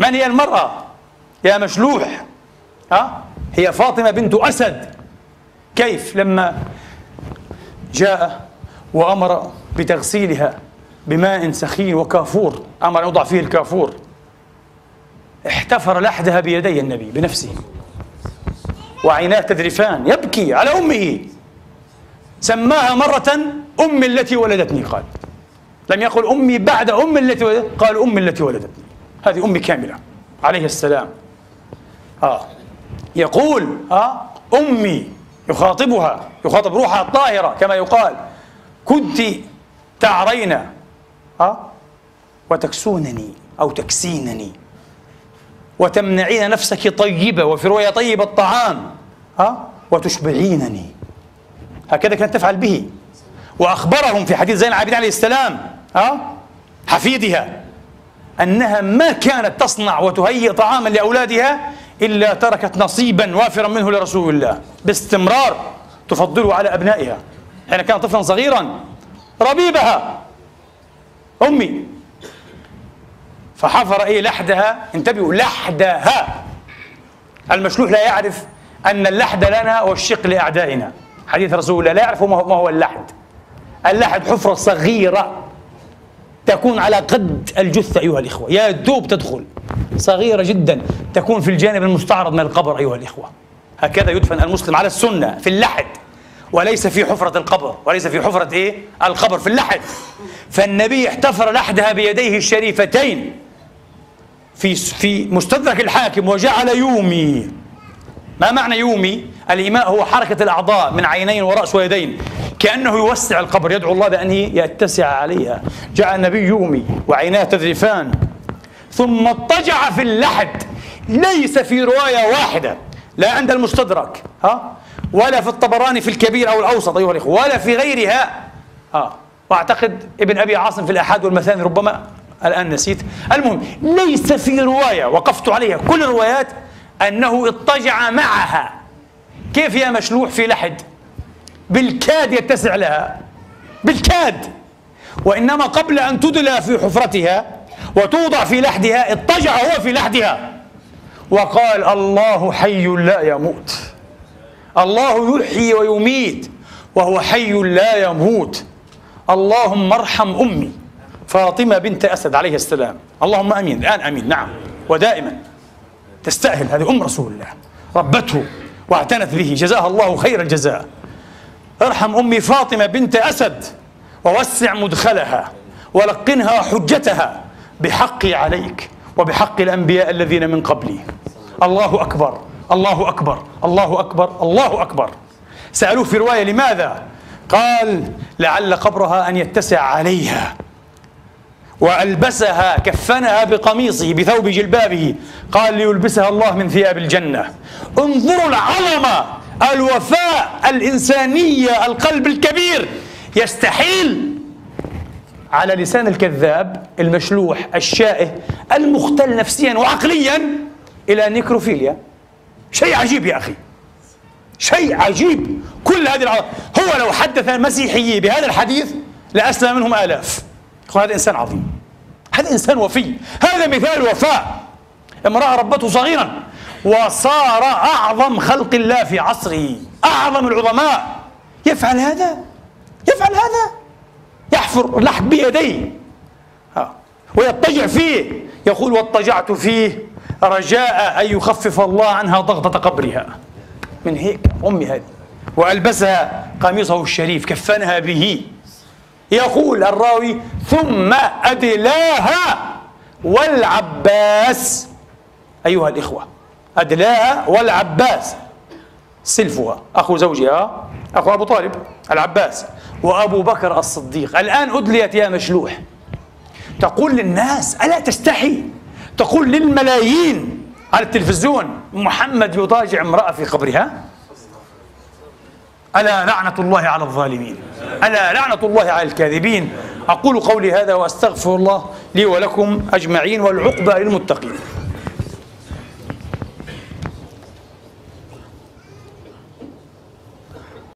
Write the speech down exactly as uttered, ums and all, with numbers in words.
من هي المرأة يا مشلوح؟ ها؟ هي فاطمة بنت أسد. كيف لما جاء وأمر بتغسيلها بماء سخين وكافور، أمر أن يوضع فيه الكافور، احتفر لحدها بيدي النبي بنفسه وعيناه تذرفان يبكي على أمه. سماها مرة أمي التي ولدتني، قال لم يقل أمي بعد أم التي ولدتني، قال أمي التي ولدتني، هذه أمي كاملة عليه السلام. آه يقول آه أمي، يخاطبها، يخاطب روحها الطاهرة كما يقال، كنت تعرين آه وتكسونني أو تكسينني وتمنعين نفسك طيبة، وفي رواية طيب الطعام آه وتشبعينني. هكذا كانت تفعل به. وأخبرهم في حديث زين العابدين عليه السلام آه حفيدها أنها ما كانت تصنع وتهيئ طعاما لأولادها إلا تركت نصيبا وافرا منه لرسول الله، باستمرار تفضله على أبنائها حين كان طفلا صغيرا ربيبها أمي. فحفر إيه لحدها، انتبهوا لحدها. المشلوح لا يعرف أن اللحد لنا والشق لأعدائنا، حديث رسول الله لا يعرف ما هو اللحد. اللحد حفرة صغيرة تكون على قد الجثة أيها الإخوة، يا دوب تدخل، صغيرة جدا، تكون في الجانب المستعرض من القبر أيها الإخوة. هكذا يدفن المسلم على السنة، في اللحد، وليس في حفرة القبر، وليس في حفرة إيه؟ القبر، في اللحد. فالنبي احتفر لحدها بيديه الشريفتين في في مستدرك الحاكم وجعل يومي. ما معنى يومي؟ الإيماء هو حركة الأعضاء من عينين ورأس ويدين، كأنه يوسع القبر، يدعو الله بأن يتسع عليها. جاء النبي يومي وعيناه تذرفان، ثم اضطجع في اللحد. ليس في رواية واحدة، لا عند المستدرك ها ولا في الطبراني في الكبير أو الأوسط أيها الإخوة، ولا في غيرها ها وأعتقد ابن أبي عاصم في الأحاد والمثاني، ربما الآن نسيت. المهم ليس في رواية وقفت عليها كل الروايات أنه اضطجع معها. كيف يا مشلوح في لحد؟ بالكاد يتسع لها، بالكاد. وإنما قبل أن تدلى في حفرتها وتوضع في لحدها اضطجع هو في لحدها وقال الله حي لا يموت، الله يحيي ويميت وهو حي لا يموت، اللهم ارحم أمي فاطمة بنت أسد عليه السلام. اللهم أمين. الآن أمين، نعم، ودائما تستأهل، هذه أم رسول الله، ربته واعتنت به، جزاها الله خير الجزاء. ارحم أمي فاطمة بنت أسد ووسع مدخلها ولقنها حجتها بحقي عليك وبحق الأنبياء الذين من قبلي. الله أكبر، الله أكبر، الله أكبر، الله أكبر. سألوه في رواية لماذا؟ قال لعل قبرها أن يتسع عليها. وألبسها، كفنها بقميصه بثوب جلبابه، قال ليلبسها الله من ثياب الجنة. انظروا العظمة، الوفاء، الإنسانية، القلب الكبير. يستحيل على لسان الكذاب المشلوح الشائه المختل نفسيا وعقليا إلى نيكروفيليا. شيء عجيب يا أخي، شيء عجيب. كل هذه العظمة، هو لو حدث المسيحيي بهذا الحديث لأسلم منهم آلاف. هذا إنسان عظيم، هذا إنسان وفي، هذا مثال وفاء. امرأة ربته صغيرا وصار أعظم خلق الله في عصره، أعظم العظماء، يفعل هذا، يفعل هذا، يحفر لحد بيديه ويضطجع فيه. يقول واضطجعت فيه رجاء أن يخفف الله عنها ضغطة قبرها. من هيك أمي هذه. وألبسها قميصه الشريف، كفنها به. يقول الراوي ثم أدلاها والعباس، أيها الإخوة، أدلاها والعباس سلفها أخو زوجها، أخو أبو طالب العباس، وأبو بكر الصديق. الآن أدليت يا مشلوح، تقول للناس ألا تستحي، تقول للملايين على التلفزيون محمد يضاجع امرأة في قبرها. ألا لعنة الله على الظالمين، ألا لعنة الله على الكاذبين. أقول قولي هذا وأستغفر الله لي ولكم أجمعين، والعقبى للمتقين.